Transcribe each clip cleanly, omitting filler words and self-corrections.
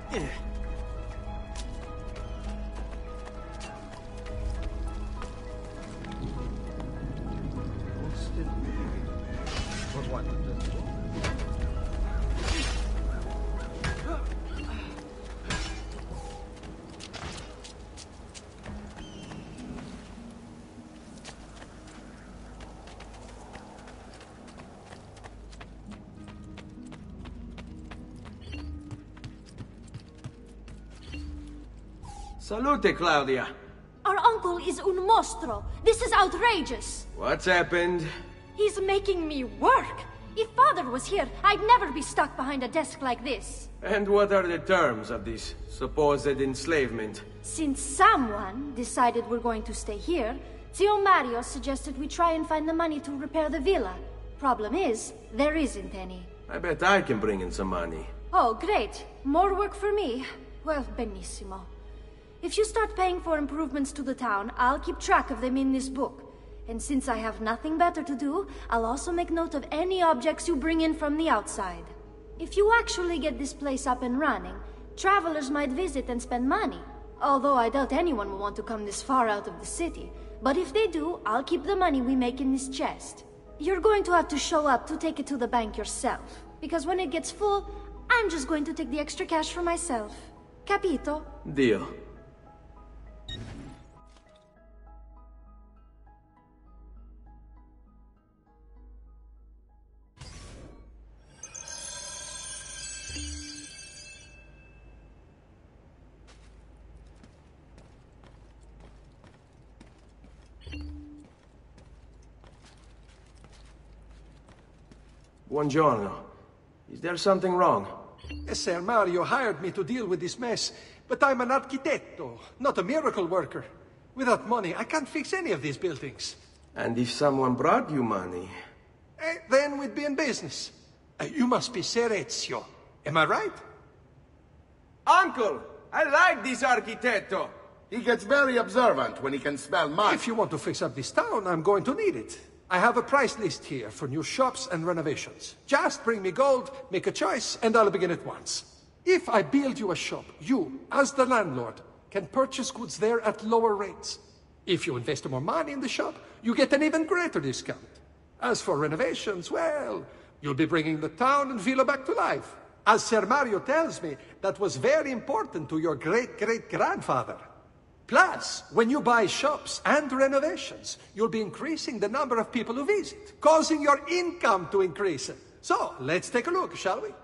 Salute, Claudia. Our uncle is un mostro. This is outrageous. What's happened? He's making me work. If Father was here, I'd never be stuck behind a desk like this. And what are the terms of this supposed enslavement? Since someone decided we're going to stay here, Zio Mario suggested we try and find the money to repair the villa. Problem is, there isn't any. I bet I can bring in some money. Oh, great. More work for me. Well, benissimo. If you start paying for improvements to the town, I'll keep track of them in this book. And since I have nothing better to do, I'll also make note of any objects you bring in from the outside. If you actually get this place up and running, travelers might visit and spend money. Although I doubt anyone will want to come this far out of the city. But if they do, I'll keep the money we make in this chest. You're going to have to show up to take it to the bank yourself. Because when it gets full, I'm just going to take the extra cash for myself. Capito? Deal. Buongiorno. Is there something wrong? Messer Mario hired me to deal with this mess, but I'm an architetto, not a miracle worker. Without money, I can't fix any of these buildings. And if someone brought you money? Then we'd be in business. You must be Ser Ezio. Am I right? Uncle! I like this architetto! He gets very observant when he can smell mud. If you want to fix up this town, I'm going to need it. I have a price list here for new shops and renovations. Just bring me gold, make a choice, and I'll begin at once. If I build you a shop, you, as the landlord, can purchase goods there at lower rates. If you invest more money in the shop, you get an even greater discount. As for renovations, well, you'll be bringing the town and villa back to life. As Ser Mario tells me, that was very important to your great-great-grandfather. Plus, when you buy shops and renovations, you'll be increasing the number of people who visit, causing your income to increase. So, let's take a look, shall we?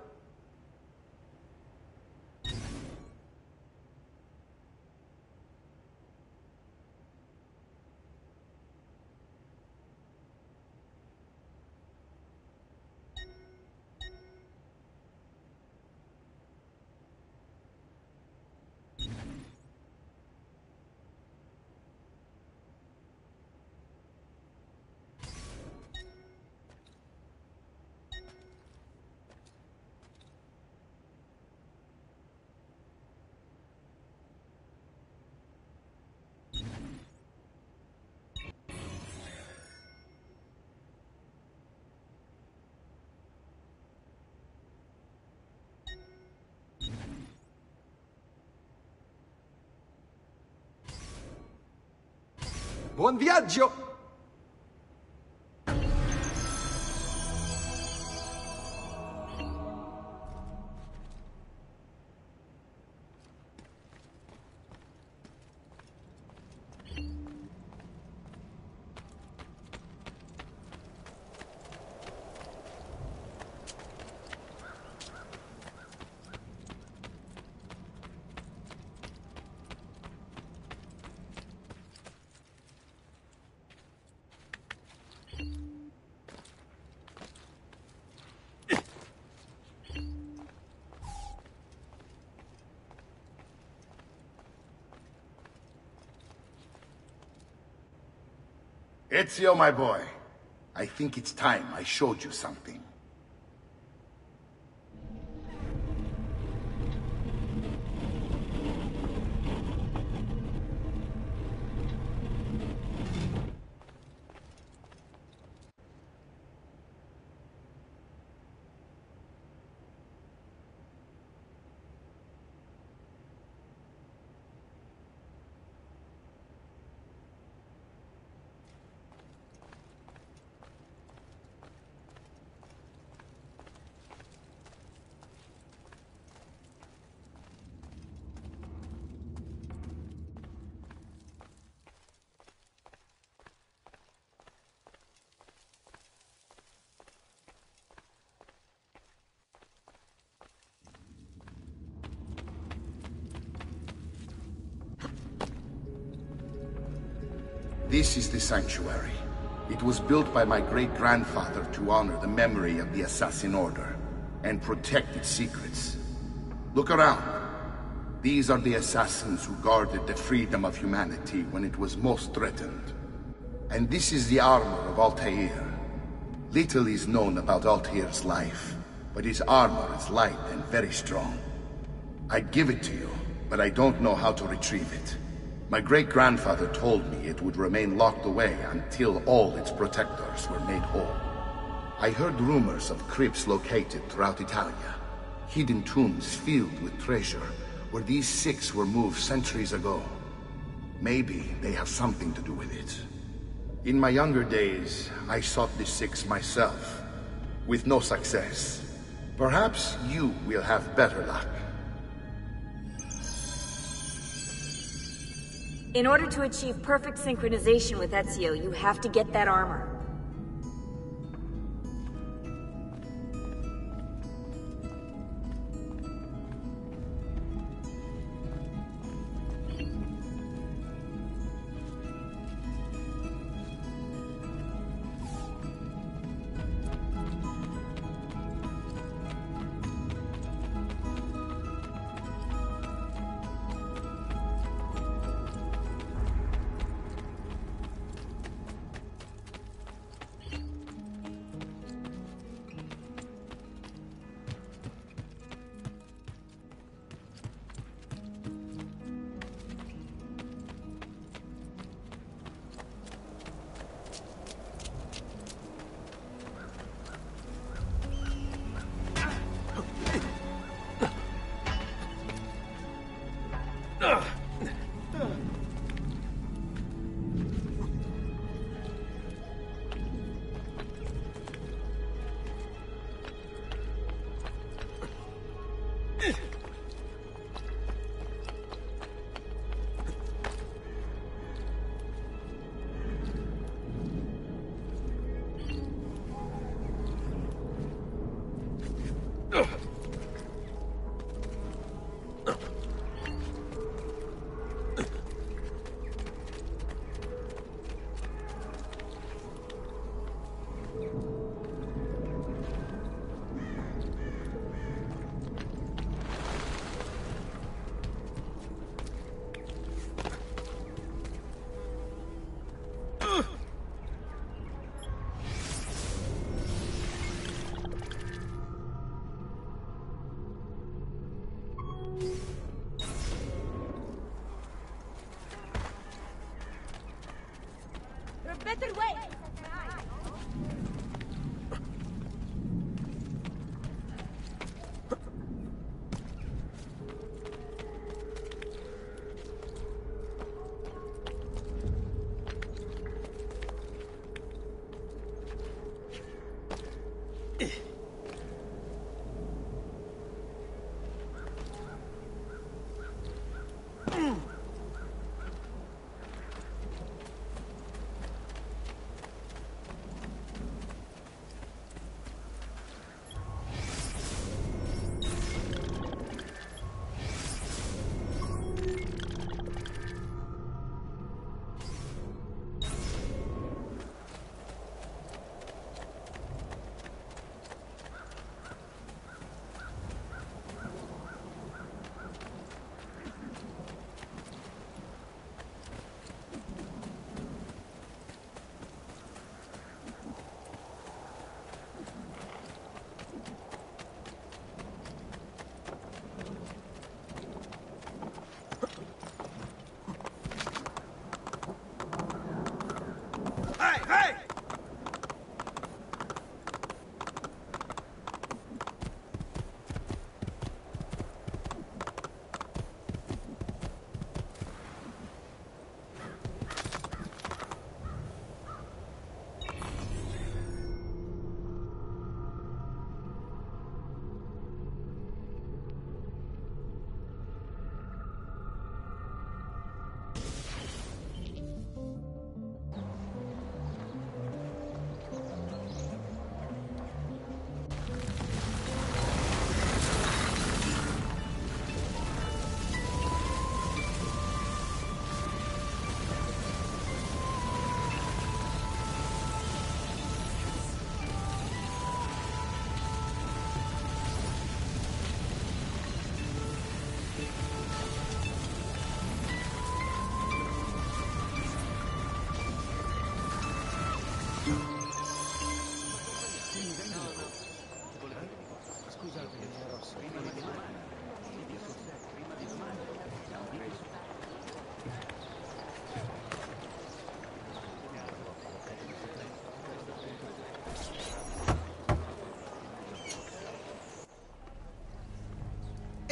Buon viaggio! Ezio, my boy, I think it's time I showed you something. This is the sanctuary. It was built by my great-grandfather to honor the memory of the Assassin Order and protect its secrets. Look around. These are the assassins who guarded the freedom of humanity when it was most threatened. And this is the armor of Altair. Little is known about Altair's life, but his armor is light and very strong. I'd give it to you, but I don't know how to retrieve it. My great-grandfather told me it would remain locked away until all its protectors were made whole. I heard rumors of crypts located throughout Italia, hidden tombs filled with treasure, where these six were moved centuries ago. Maybe they have something to do with it. In my younger days, I sought the six myself, with no success. Perhaps you will have better luck. In order to achieve perfect synchronization with Ezio, you have to get that armor.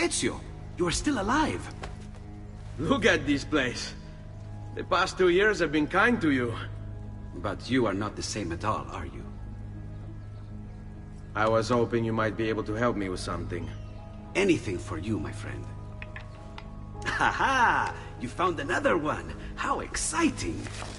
Ezio, you are still alive. Look at this place. The past 2 years have been kind to you. But you are not the same at all, are you? I was hoping you might be able to help me with something. Anything for you, my friend. Haha! You found another one! How exciting!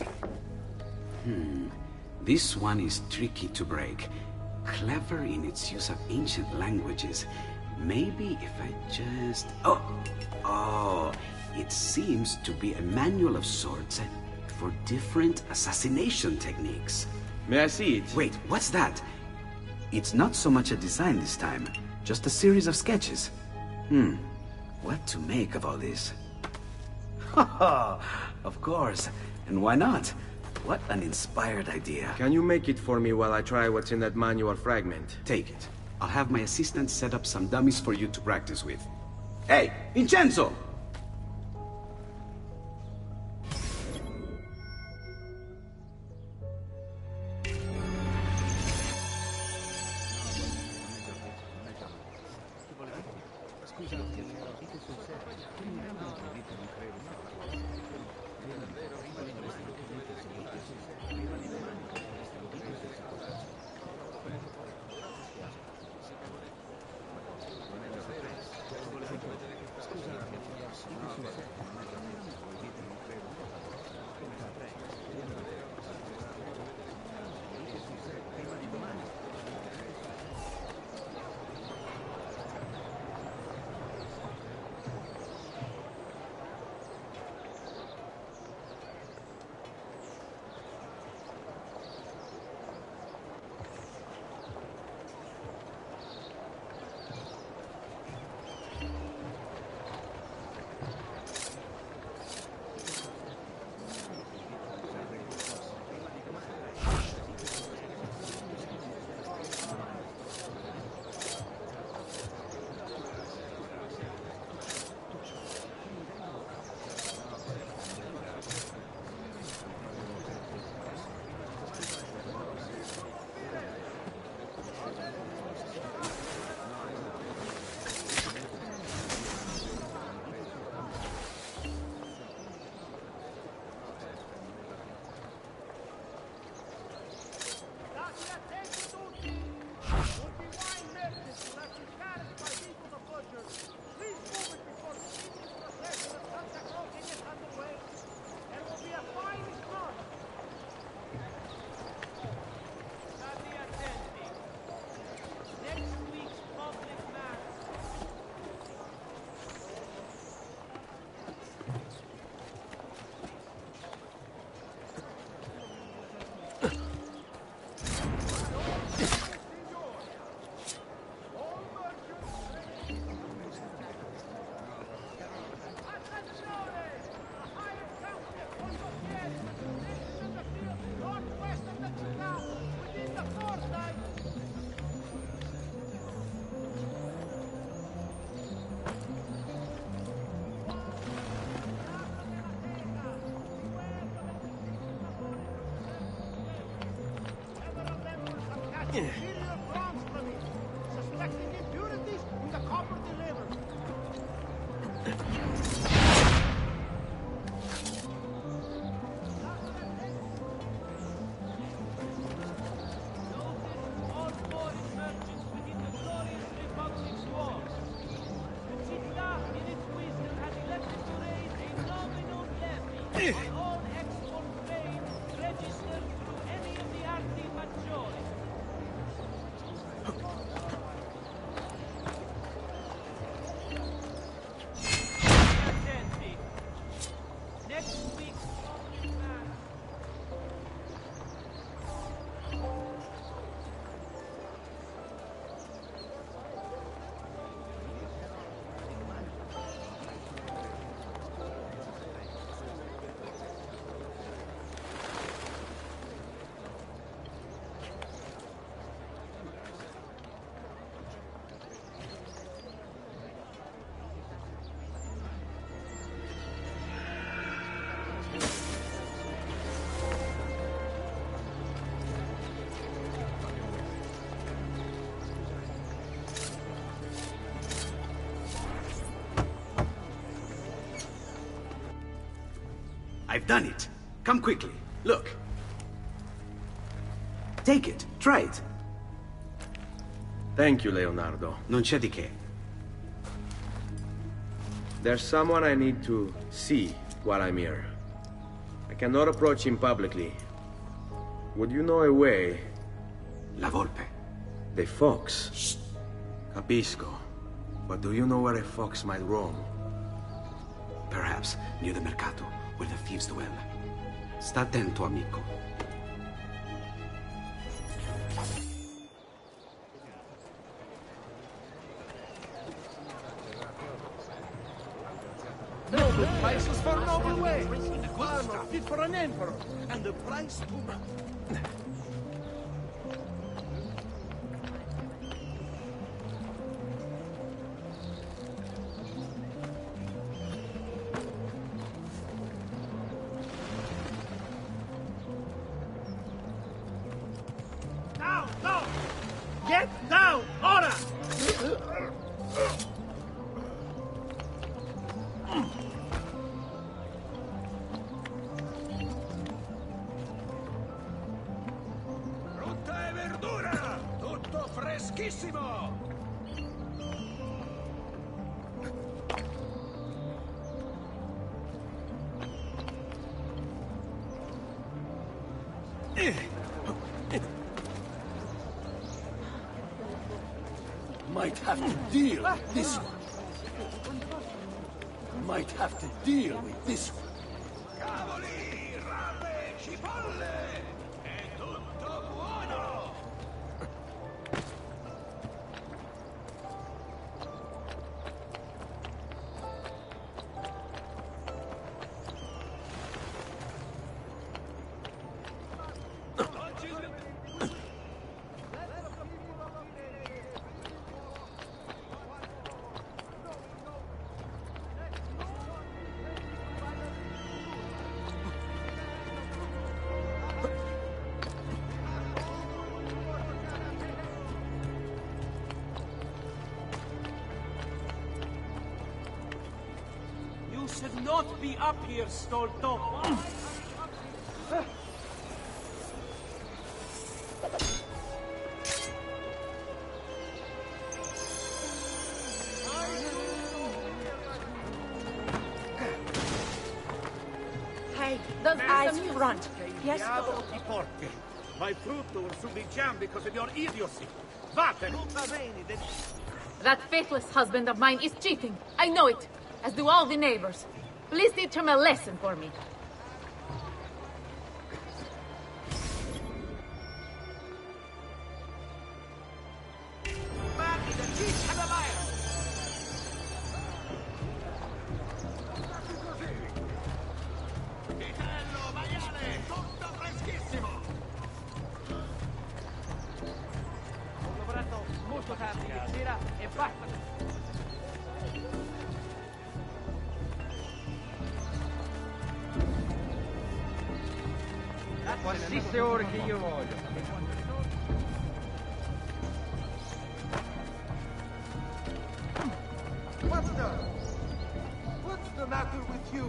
This one is tricky to break. Clever in its use of ancient languages. Maybe if I just... Oh! It seems to be a manual of sorts for different assassination techniques. May I see it? Wait, what's that? It's not so much a design this time, just a series of sketches. What to make of all this? Of course, and why not? What an inspired idea. Can you make it for me while I try what's in that manual fragment? Take it. I'll have my assistant set up some dummies for you to practice with. Hey, Vincenzo! I've done it. Come quickly. Look. Take it. Try it. Thank you, Leonardo. Non c'è di che. There's someone I need to see while I'm here. I cannot approach him publicly. Would you know a way? La volpe. The fox. Shh. Capisco. But do you know where a fox might roam? Perhaps near the mercato, where the thieves dwell. Sta attento, amico. Noble prices for noble way. Armor fit for an emperor, and the price too much. Down, down! Get down, ora! Frutta e verdura! Tutto freschissimo! Might have to deal with this one. Might have to deal with this one. Cavoli, rape, cipolle! È tutto buono! You should not be up here, Stolto. Hey, those eyes front. Yes? Diavolo ti porti. My fruit will soon be jammed because of your idiocy. Vattene! That faithless husband of mine is cheating. I know it, as do all the neighbors. Please teach him a lesson for me. Qualsiasi ore che io voglio. What's the matter with you?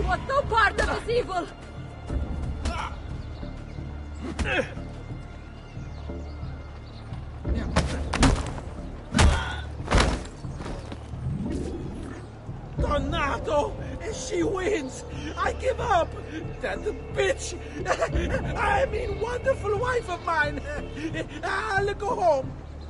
want no part of this evil! Donato! She wins! I give up! That bitch! I mean, wonderful wife of mine! I'll go home!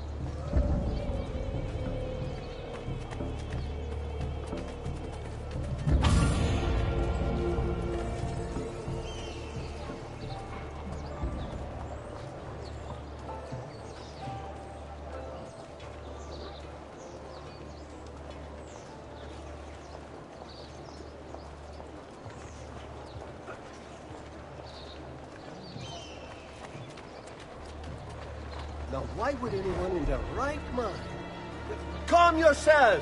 Now, why would anyone in their right mind? Calm yourself!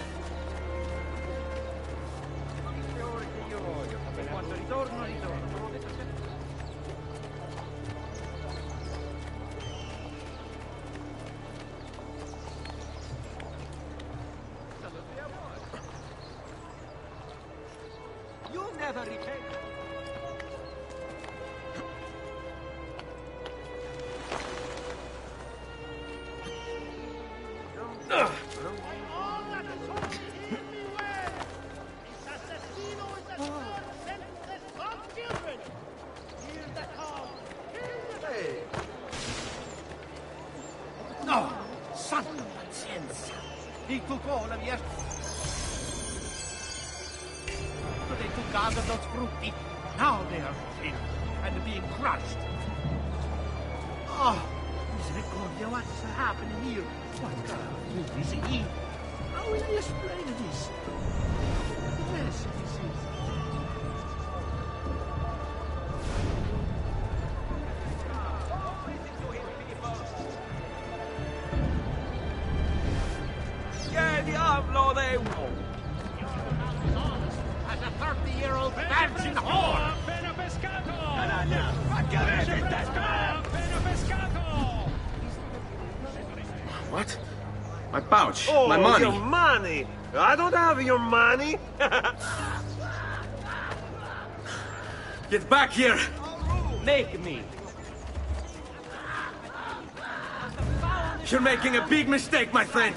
You never repent. No! Santa pazienza! He took all of your... So they took out of those frutti. Now they are thin and being crushed. Oh, misericordia, what's happening here? What kind is he? How will I explain this? Yes, this is... Che diavolo they want? As a 30-year-old virgin whore! Appena pescato! Ma che avete in testa? Appena pescato! What? My pouch. Oh, my money. your money! I don't have your money! Get back here! Make me! You're making a big mistake, my friend!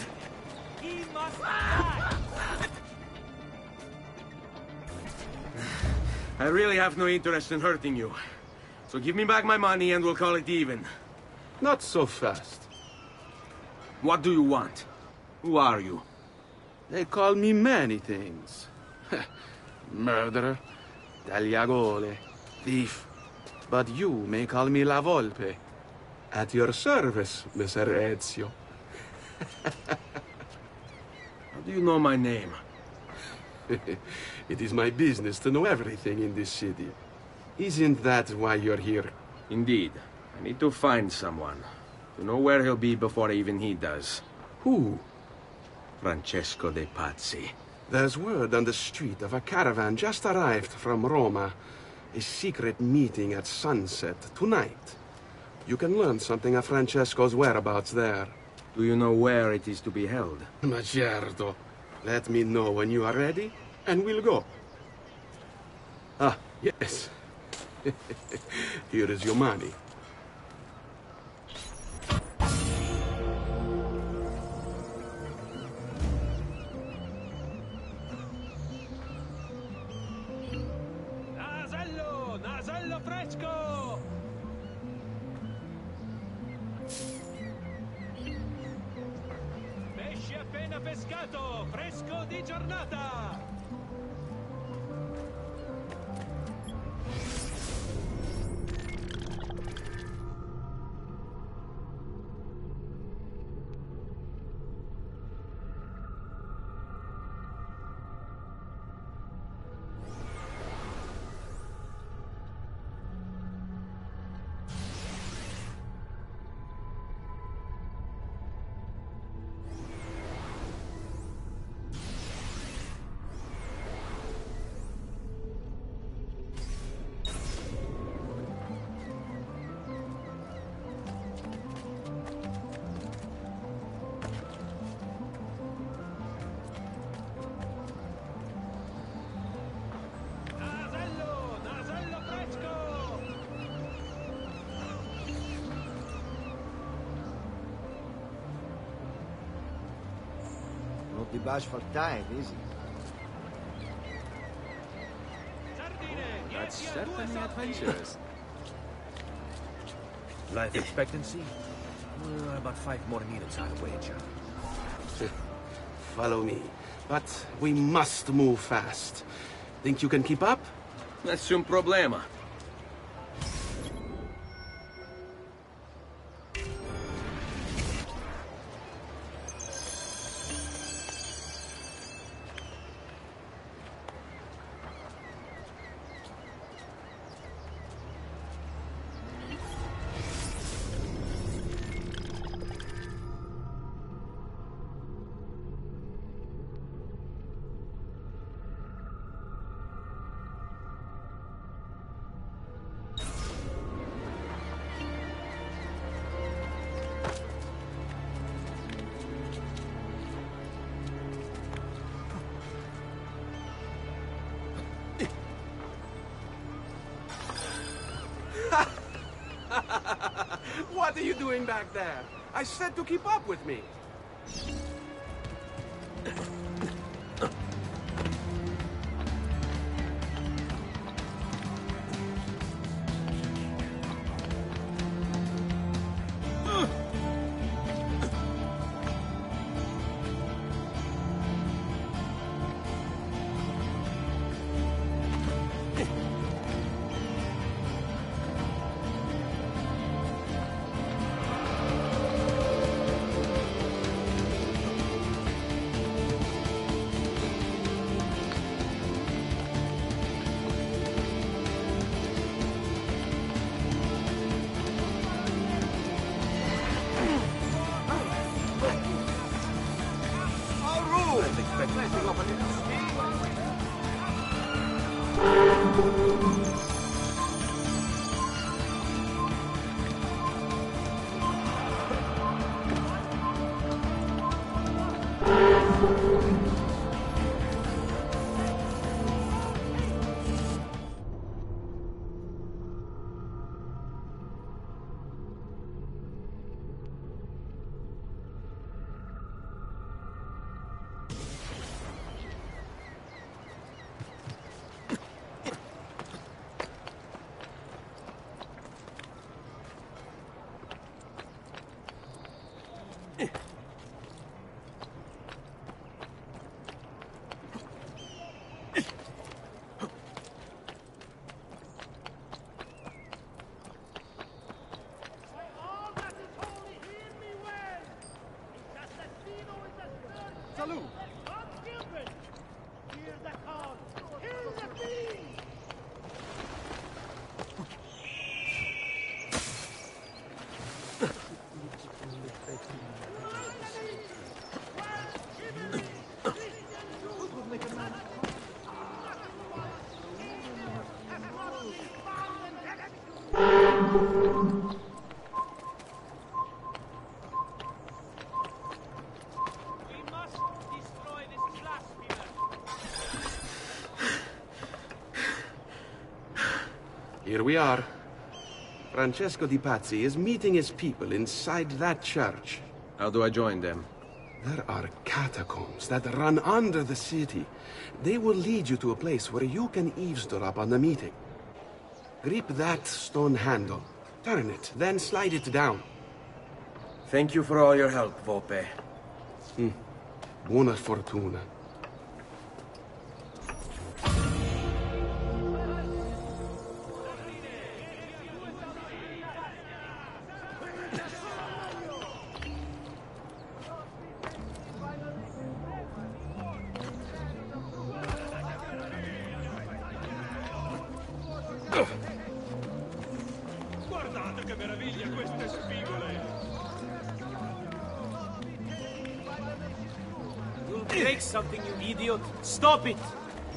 I really have no interest in hurting you. So give me back my money and we'll call it even. Not so fast. What do you want? Who are you? They call me many things. Murderer, tagliagole, thief. But you may call me La Volpe. At your service, Messer Ezio. How do you know my name? It is my business to know everything in this city. Isn't that why you're here? Indeed. I need to find someone. To know where he'll be before even he does. Who? Francesco de Pazzi. There's word on the street of a caravan just arrived from Roma. A secret meeting at sunset tonight. You can learn something of Francesco's whereabouts there. Do you know where it is to be held? Ma certo. Let me know when you are ready, and we'll go. Ah, yes. Here is your money. Nasello fresco! Pesce appena pescato, fresco di giornata! bashful type, is he? That's certainly adventurous. Life expectancy? About 5 more minutes, I'll wager. Follow me. But we must move fast. Think you can keep up? Nessun problema. What are you doing back there? I said to keep up with me. Here we are. Francesco di Pazzi is meeting his people inside that church. How do I join them? There are catacombs that run under the city. They will lead you to a place where you can eavesdrop on the meeting. Grip that stone handle. Turn it, then slide it down. Thank you for all your help, Volpe. Buona fortuna. Guardate che meraviglia queste spigole! You'll break something, you idiot! Stop it!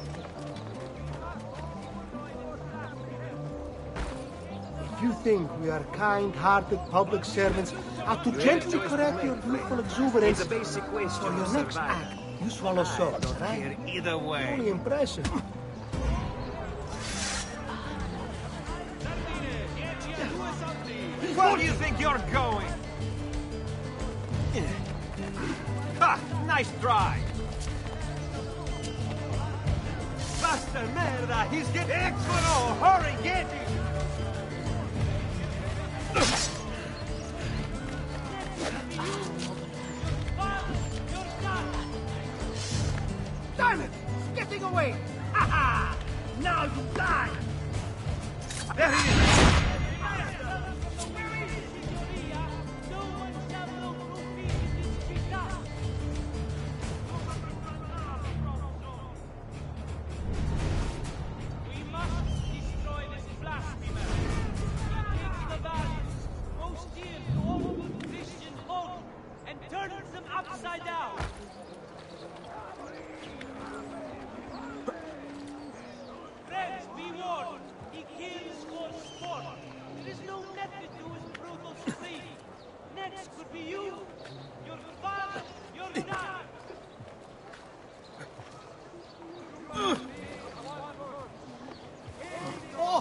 If you think we are kind-hearted public servants, how to gently correct your youthful exuberance, It's a basic way for to your next survive. act, you swallow salt, all right? Either way. Only impressive. Where do you think you're going? Ha! Nice try! Forza, merda! He's getting... Eccolo! Hurry, get him! Damn it! It's getting away! Ha ha! Now you die! There he is! Upside down! Friends, be warned! He kills for sport! There is no method to his brutal spree! Next could be you! Your father! Your dad! Oh!